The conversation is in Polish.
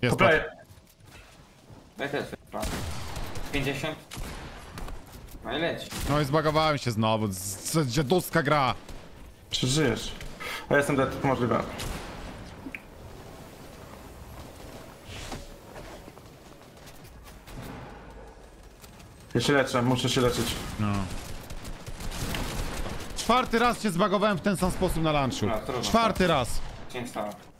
Jest Poplaję. Daj też. 50. No i leć. No i zbagowałem się znowu. Dziaduska gra. Przeżyjesz. A ja jestem dead, to możliwe. Ja się leczę, muszę się leczyć. No. Czwarty raz się zbagowałem w ten sam sposób na lunchu. No, trudno. Czwarty raz. Cię nie stało.